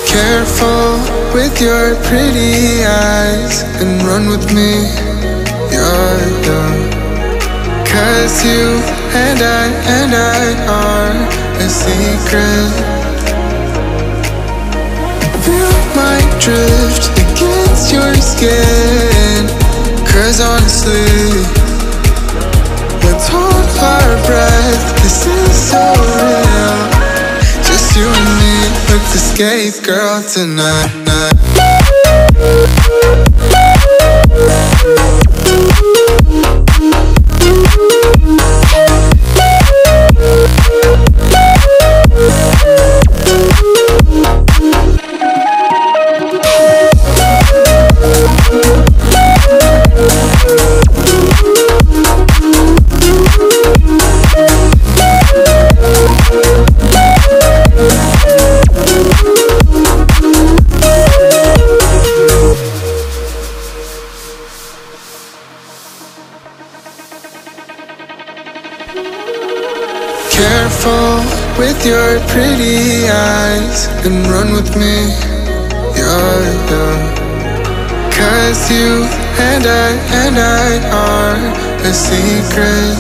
Careful with your pretty eyes and run with me, you're young. 'Cause you and I are a secret. Feel my drift against your skin. 'Cause honestly, let's hold our breath. This is so real. Just you and me, let's escape, girl, tonight. Careful with your pretty eyes and run with me, you're young. 'Cause you and I are a secret.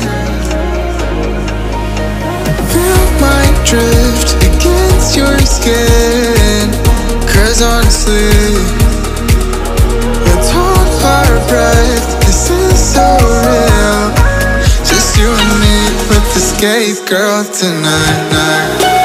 Feel my drift against your skin. 'Cause honestly, let's hold our breath. This is so real. Just you and me, let's escape, girl, tonight.